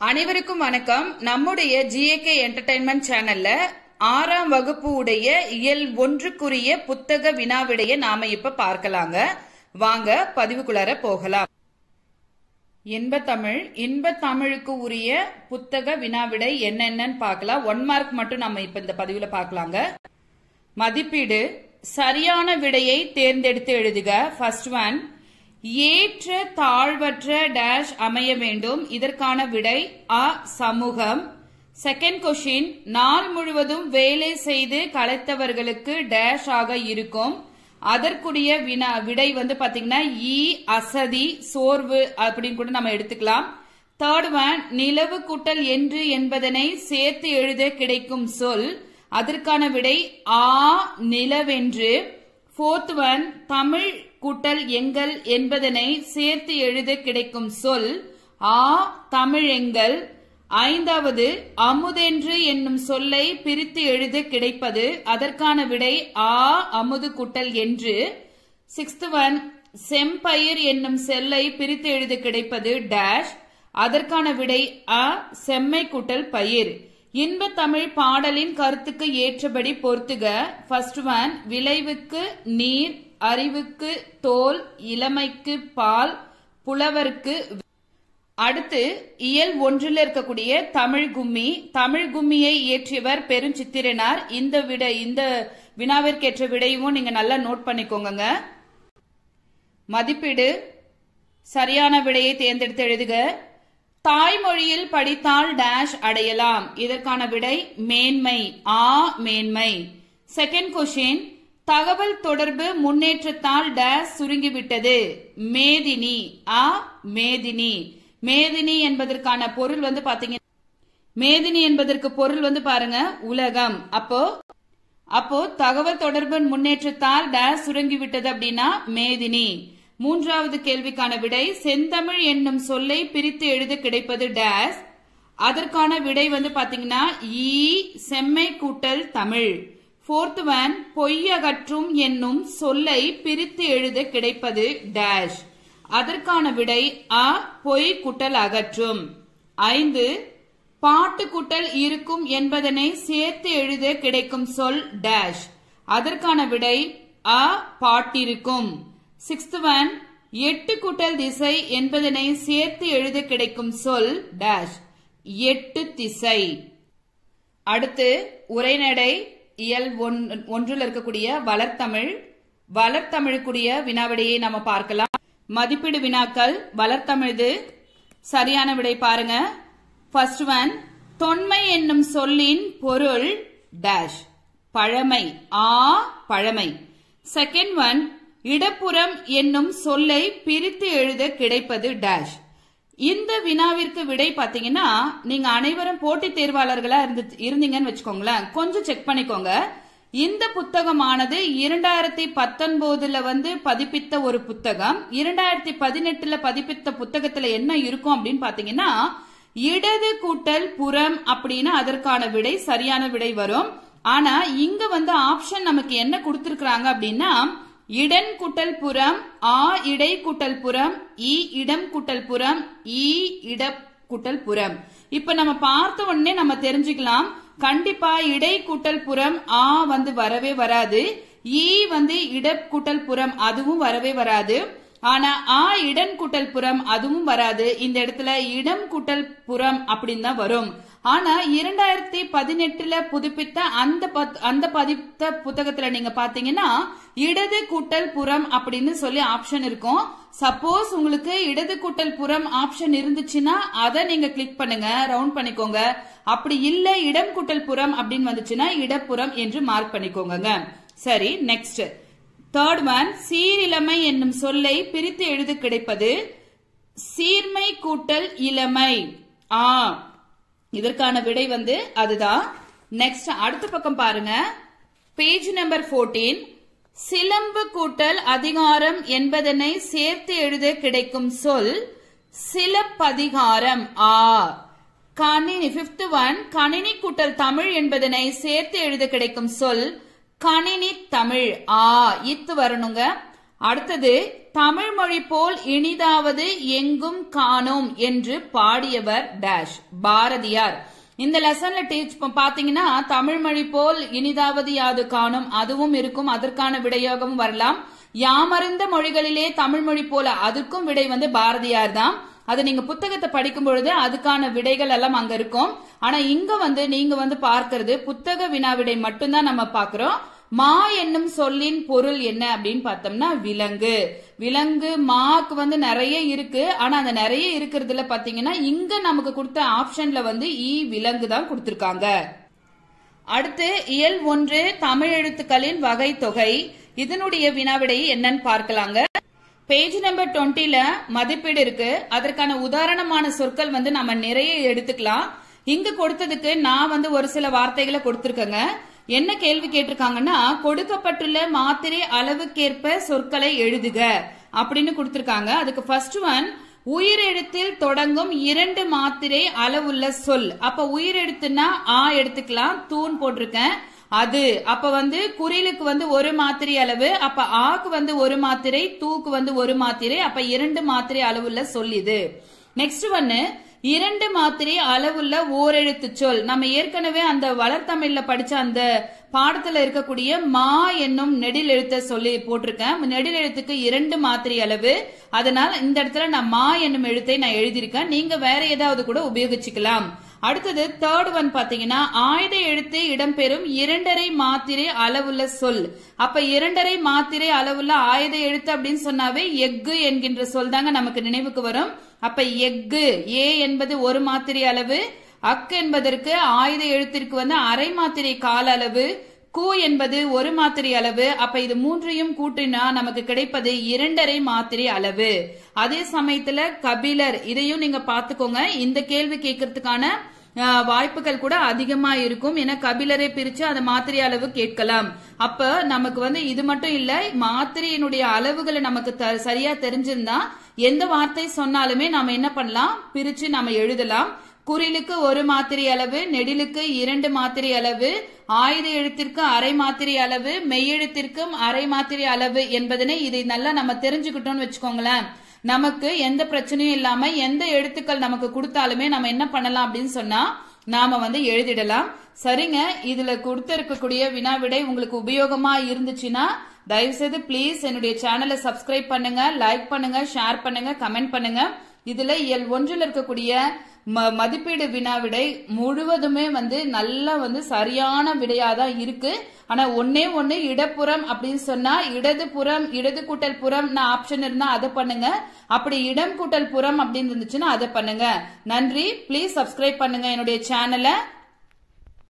அனைவருக்கும் வணக்கம். நம்முடைய ஜிஏகே என்டர்டைன்மெண்ட் சேனல்ல 6ஆம் வகுப்பு உடைய இயல் 1க்குரிய புத்தக வினாவிடைய நாம இப்ப பார்க்கலாங்க. வாங்க பதிவுக்குள்ளார போகலாம். இன்ப தமிழுக்கு உரிய புத்தக வினாவிடை என்னென்னு பார்க்கலாம். 1 மார்க் மட்டும் நம்ம இப்ப இந்த பதிவுல பார்க்கலாங்க. மதிப்பீடு சரியான விடையை தேர்ந்தெடுத்து எழுதுக. ஃபர்ஸ்ட் ஒன், ஏற்ற தாழ்வற்ற டேஷ் அமைய வேண்டும். இதற்கான விடை அ சமூகம். செகண்ட் கொஸ்டின், நாள் முழுவதும் வேலை செய்து களைத்தவர்களுக்கு டேஷ் ஆக இருக்கும். அதற்குரிய விடை பாத்தீங்கன்னா இ அசதி சோர்வு அப்படின்னு கூட நம்ம எடுத்துக்கலாம். தேர்ட் ஒன், நிலவு கூட்டல் என்று என்பதனை சேர்த்து எழுத கிடைக்கும் சொல். அதற்கான விடை ஆ நிலவென்று. ஃபோர்த் ஒன், தமிழ் கூட்டல் எங்கள் என்பதனை சேர்த்து எழுத கிடைக்கும் சொல் ஆ தமிழெங்கள். ஐந்தாவது, அமுதென்று என்னும் சொல்லை பிரித்து எழுத கிடைப்பது. அதற்கான விடை ஆ அமுது கூட்டல் என்று. சிக்ஸ்த் ஒன், செம்பயிர் என்னும் சொல்லை பிரித்து எழுத கிடைப்பது டேஷ். அதற்கான விடை அ செம்மை கூட்டல் பயிர். இன்ப தமிழ் பாடலின் கருத்துக்கு ஏற்றபடி பொறுத்துக. ஃபர்ஸ்ட் ஒன், விளைவுக்கு நீர், அறிவுக்கு தோல், இளமைக்கு பால், புலவருக்கு. அடுத்து இயல் 1ல் இருக்கக்கூடிய தமிழ் கும்மி. தமிழ் கும்மியை இயற்றியவர் பெருஞ்சித்திரனார். இந்த வினாவிற்கேற்ற விடையும் நீங்க நல்லா நோட் பண்ணிக்கோங்க. மதிப்பீடு சரியான விடையை தேர்ந்தெடுத்து எழுதுக. தாய்மொழியில் படித்தால் டேஷ் அடையலாம். இதற்கான விடை மேன்மை ஆ மேன்மை. செகண்ட் கொஸ்டின், தகவல் தொடர்பு முன்னேற்றத்தால் டேஷ் சுருங்கிவிட்டது. மேதினி ஆ மேதினி. மேதினி என்பதற்கான பொருள் பாத்தீங்கன்னா மேதினி என்பதற்கு பொருள் பாருங்க உலகம். அப்போ தகவல் தொடர்பு முன்னேற்றத்தால் டேஷ் சுருங்கிவிட்டது அப்படின்னா மேதினி. மூன்றாவது கேள்விக்கான விடை செந்தமிழ் என்னும் சொல்லை பிரித்து எழுத கிடைப்பது டேஷ். அதற்கான விடை பாத்தீங்கன்னா ஈ செம்மை கூட்டல் தமிழ். ஃபோர்த் ஒன், பொய்யகற்றும் என்னும் சொல்லை பிரித்து எழுத கிடைப்பது டேஷ். அதற்கான விடை அ பொய் கூட்டல் அகற்றும். 5, பாட்டு கூட்டல் இருக்கும் என்பதனை சேர்த்து எழுத கிடைக்கும் சொல் டேஷ். அதற்கான விடை அ பாட்டிருக்கும். 6th ஒன், 8 கூட்டல் திசை என்பதனை சேர்த்து எழுத கிடைக்கும் சொல் டேஷ் 8 திசை. அடுத்து உரைநடை இயல் 1ல் இருக்கக்கூடிய வளர்த்தமிழுக்குரிய வினாவிடையை நாம பார்க்கலாம். மதிப்பீடு வினாக்கள். வளர்த்தமிழ்து சரியான விடை பாருங்க. ஃபர்ஸ்ட் ஒன், தொன்மை என்னும் சொல்லின் பொருள் டேஷ் பழமை ஆ பழமை. செகண்ட் ஒன், இடப்புறம் என்னும் சொல்லை பிரித்து எழுத கிடைப்பது டேஷ். இந்த வினாவிற்கு விடை பாத்தீங்கன்னா நீங்க அனைவரும் போட்டித் தேர்வாளர்களா இருந்தீங்கன்னு வச்சுக்கோங்களேன். கொஞ்சம் செக் பண்ணிக்கோங்க. இந்த புத்தகமானது 2019 பதிப்பித்த ஒரு புத்தகம். 2018 பதிப்பித்த புத்தகத்துல என்ன இருக்கும் அப்படின்னு பாத்தீங்கன்னா இடது கூட்டல் புறம் அப்படின்னு அதற்கான விடை சரியான விடை வரும். ஆனா இங்க ஆப்ஷன் நமக்கு என்ன கொடுத்திருக்காங்க அப்படின்னா இடன் கூட்டல் புறம், ஆ இடை கூட்டல் புறம், இ இடம் கூட்டல் புறம், ஈ இட கூட்டல் புறம். இப்ப நம்ம பார்த்த உடனே நம்ம தெரிஞ்சுக்கலாம், கண்டிப்பா இடை கூட்டல் புறம் ஆ வரவே வராது. ஈ இட கூட்டல் புறம் அதுவும் வரவே வராது. ஆனா ஆ இடன் கூட்டல் புறம் அதுவும் வராது. இந்த இடத்துல இடம் கூட்டல் புறம் அப்படின்னு தான் வரும். ஆனா 2018 புதுப்பித்த அந்த பதித்த புத்தகத்துல நீங்க பாத்தீங்கன்னா இடது கூட்டல் புறம் அப்படின்னு சொல்லி ஆப்ஷன் இருக்கும். சப்போஸ் உங்களுக்கு இடது கூட்டல் புறம் ஆப்ஷன் இருந்துச்சுன்னா அதை நீங்க கிளிக் பண்ணுங்க, ரவுண்ட் பண்ணிக்கோங்க. அப்படி இல்ல இடம் கூட்டல் புறம் அப்படின்னு வந்துச்சுன்னா இடப்புறம் என்று மார்க் பண்ணிக்கோங்க. சரி, நெக்ஸ்ட் தேர்ட் ஒன், சீரிழமை என்னும் சொல்லை பிரித்து எழுத கிடைப்பது சீர்மை கூட்டல் இளமை ஆ. இதற்கான விடை அதுதான். நெக்ஸ்ட் அடுத்த பக்கம் பாருங்க. பேஜ் நம்பர் 14, சிலம்பு கூட்டல் அதிகாரம் என்பதனை சேர்த்து எழுத கிடைக்கும் சொல் சிலப்பதிகாரம் ஆ. கணினி. 5th ஒன், கணினி கூட்டல் தமிழ் என்பதனை சேர்த்து எழுத கிடைக்கும் சொல் கணினி தமிழ் ஆ. இத்து வரணுங்க. அடுத்தது தமிழ் மொழி போல் இனிதாவது எங்கும் காணோம் என்று பாடியவர் டேஷ். பாரதியார். இந்த லெசன்ல டீச் பாத்தீங்கன்னா தமிழ் மொழி போல் இனிதாவது யாது காணும் அதுவும் இருக்கும், அதற்கான விடையாகவும் வரலாம். யாமறிந்த மொழிகளிலே தமிழ் மொழி போல அதற்கும் விடை பாரதியார் தான். அது நீங்க புத்தகத்தை படிக்கும் பொழுது அதுக்கான விடைகள் எல்லாம் அங்க இருக்கும். ஆனா இங்க நீங்க பார்க்கிறது புத்தக வினாவிடை மட்டும்தான் நம்ம பாக்குறோம். மா என்னும் சொல்லின் பொருள் என்ன அப்படின்னு பார்த்தோம்னா விலங்கு. விலங்கு மாக்கு நிறைய இருக்கு. ஆனா அந்த நிறைய இருக்கிறதுல பாத்தீங்கன்னா இங்க நமக்கு கொடுத்த ஆப்ஷன்ல ஈ விலங்கு தான் கொடுத்திருக்காங்க. அடுத்து இயல் 1 தமிழ் எழுத்துக்களின் வகை தொகை. இதனுடைய வினாவிடை என்னன்னு பார்க்கலாங்க. பேஜ் நம்பர் 20ல மதிப்பீடு இருக்கு. அதற்கான உதாரணமான சொற்கள் நம்ம நிறைய எடுத்துக்கலாம். இங்க கொடுத்ததுக்கு நான் ஒரு சில வார்த்தைகளை கொடுத்திருக்கேங்க. என்ன கேள்வி கேட்டிருக்காங்கன்னா, கொடுக்கப்பட்டுள்ள மாத்திரை அளவுக்கேற்ப சொற்களை எழுதுக அப்படின்னு கொடுத்திருக்காங்க. அதுக்கு ஃபர்ஸ்ட் ஒன், உயிரெழுத்தில் தொடங்கும் 2 மாத்திரை அளவுள்ள சொல். அப்ப உயிரெழுத்துனா ஆ எடுத்துக்கலாம், தூண் போட்டிருக்கேன். அது அப்ப குறிலுக்கு 1 மாத்திரை அளவு, அப்ப ஆக்கு 1 மாத்திரை, தூக்கு 1 மாத்திரை, அப்ப 2 மாத்திரை அளவுள்ள சொல் இது. நெக்ஸ்ட் ஒன்னு, 2 மாத்திரை அளவுள்ள ஓரெழுத்து சொல். நம்ம ஏற்கனவே அந்த வளர்த்தமிழ்ல படிச்ச அந்த பாடத்துல இருக்கக்கூடிய மா என்னும் நெடில் எழுத்த சொல்லி போட்டிருக்கேன். நெடில் எழுத்துக்கு 2 மாத்திரை அளவு. அதனால இந்த இடத்துல நான் மா என்னும் எழுத்தை நான் எழுதியிருக்கேன். நீங்க வேற ஏதாவது கூட உபயோகிச்சுக்கலாம். அடுத்தது தேர்ட் ஒன் பாத்தீங்கன்னா, ஆயுத எழுத்து இடம்பெறும் 2½ மாத்திரை அளவுள்ள சொல். அப்ப 2½ மாத்திரை அளவுள்ள ஆயுத எழுத்து அப்படின்னு சொன்னாவே எஃகு என்கின்ற சொல் தாங்க நமக்கு நினைவுக்கு வரும். அப்ப எஃகு ஏ என்பது 1 மாத்திரை அளவு, அக் என்பதற்கு ஆயுத எழுத்திற்கு அரை மாத்திரை கால அளவு, கூ என்பது 1 மாத்திரை அளவு. அப்ப இது மூன்றையும் கூட்டினா நமக்கு கிடைப்பது 2½ மாத்திரை அளவு. அதே சமயத்துல கபிலர், இதையும் நீங்க பாத்துக்கோங்க. இந்த கேள்வி கேட்கறதுக்கான வாய்ப்புகள் கூட அதிகமா இருக்கும். ஏன்னா கபிலரை பிரிச்சு அந்த மாத்திரை அளவு கேட்கலாம். அப்ப நமக்கு இது மட்டும் இல்ல, மாத்திரையினுடைய அளவுகளை நமக்கு சரியா தெரிஞ்சிருந்தா எந்த வார்த்தை சொன்னாலுமே நாம என்ன பண்ணலாம், பிரிச்சு நாம எழுதலாம். குறிலுக்கு 1 மாத்திரை அளவு, நெடிலுக்கு 2 மாத்திரை அளவு, ஆயுத எழுத்திற்கு அரை மாத்திரை அளவு, மெய்யெழுத்திற்கும் அரை மாத்திரை அளவு என்பதனை இதை நல்லா நம்ம தெரிஞ்சுக்கிட்டோம்னு வச்சுக்கோங்களேன். நமக்கு எந்த பிரச்சனையும் இல்லாம எந்த எழுத்துக்கள் நமக்கு கொடுத்தாலுமே நம்ம என்ன பண்ணலாம் அப்படின்னு சொன்னா நாம எழுதிடலாம். சரிங்க, இதுல கொடுத்திருக்கக்கூடிய வினாவிடை உங்களுக்கு உபயோகமா இருந்துச்சுன்னா தயவு செய்து பிளீஸ் என்னுடைய சேனலை சப்ஸ்கிரைப் பண்ணுங்க, லைக் பண்ணுங்க, ஷேர் பண்ணுங்க, கமெண்ட் பண்ணுங்க. இதுல இயல் 1ல் இருக்கக்கூடிய மதிப்பீடு வினாவிடை முழுவதுமே நல்லா சரியான விடையாதான் இருக்கு. ஆனா ஒண்ணு இடப்புறம் அப்படின்னு சொன்னா இடது புறம், இடது கூட்டல் புறம் ஆப்ஷன் இருந்தா அதை பண்ணுங்க. அப்படி இடம் கூட்டல் புறம் அப்படின்னு இருந்துச்சுன்னா அதை பண்ணுங்க. நன்றி. பிளீஸ் சப்ஸ்கிரைப் பண்ணுங்க என்னுடைய சேனலை.